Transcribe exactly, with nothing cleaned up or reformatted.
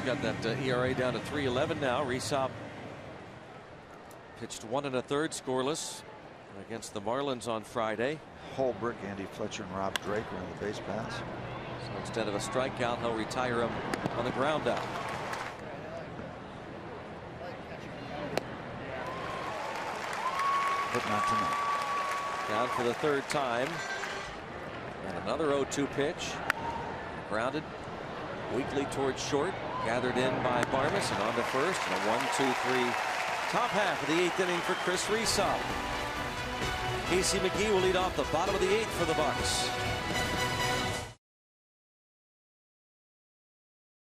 got that uh, E R A down to three eleven now. Resop pitched one and a third scoreless against the Marlins on Friday. Holbrook, Andy Fletcher, and Rob Drake are on the base paths. So instead of a strikeout, he'll retire him on the ground out. But not tonight. Down for the third time. And another oh two pitch. Grounded weakly towards short. Gathered in by Barmas and on to first. And a one two three top half of the eighth inning for Chris Resop. Casey McGee will lead off the bottom of the eighth for the Bucks.